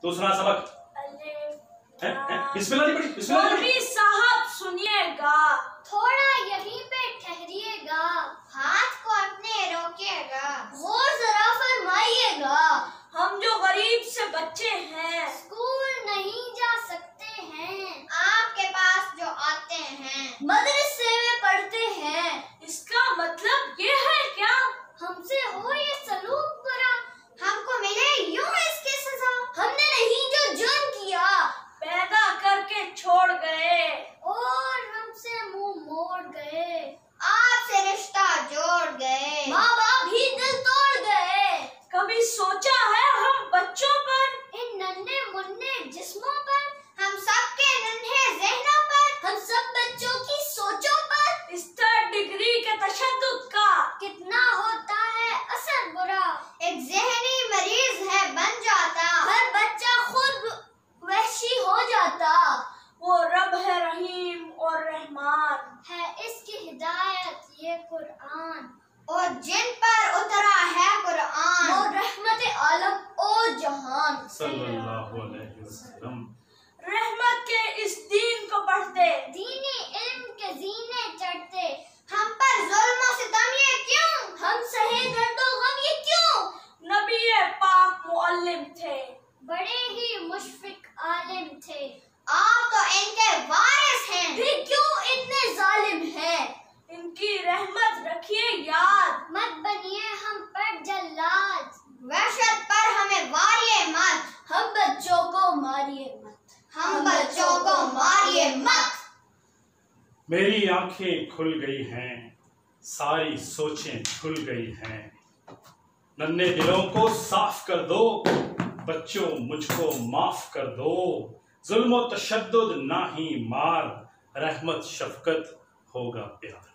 दूसरा सबक बिस्मिल्लाह नहीं पढ़ी, बिस्मिल्लाह नहीं पढ़ी। साहब सुनिएगा, थोड़ा यहीं पे ठहरिएगा, हाथ को अपने रोकिएगा, गौर जरा फरमाइएगा। हम जो गरीब से बच्चे हैं, स्कूल नहीं जा सकते हैं, आपके पास जो आते हैं, मदरसे में पढ़ते हैं, इसका मतलब ये है क्या? हमसे हो ये सलूक बुरा, हमको मिले यूं इसकी सजा। हमने नहीं जो जुर्म किया, पैदा करके छोड़ गए और हमसे मुंह मोड़ गए, आपसे रिश्ता जोड़ गए, माँ बाप भी दिल तोड़ गए। कभी सोचा है हम बच्चों पर, इन नन्हे मुन्ने जिस्मों पर, हम सबके नन्हे ज़हनों पर, हम सब बच्चों की सोचों पर, इस थर्ड डिग्री के तशद्दुद का कितना होता है असर बुरा। एक ज़हनी मरीज है बन जाता, हर बच्चा खुद वहशी हो जाता। वो रब है रहीम और रहमान, है इसकी हिदायत ये कुरान, और जिन पर उतरा है कुरान, और रहमत आलम ओ जहान सल्लल्लाहु अलैहि वसल्लम। रहमत के इस दीन को पढ़ते, दीनी इल्म के जीने चढ़ते, हम पर जुल्म और सितम ये क्यों, हम सहे दर्दो गम ये क्यों। नबी पाक मुअल्लिम थे, बड़े ही मुशफिक आलिम थे, आप तो इनके वारिस हैं, फिर क्यों इतने जालिम हैं। इनकी रहमत रखिए याद, मत बनिए हम पर जल्लाद, वहशत पर हमें वारिए मत, हम बच्चों को मारिए मत, हम बच्चों को मारिए मत। मेरी आंखें खुल गई हैं, सारी सोचें खुल गई हैं, नन्हे दिलों को साफ कर दो, बच्चों मुझको माफ कर दो। जुल्म तशद्दुद ना ही मार, रहमत शफकत होगा प्यार।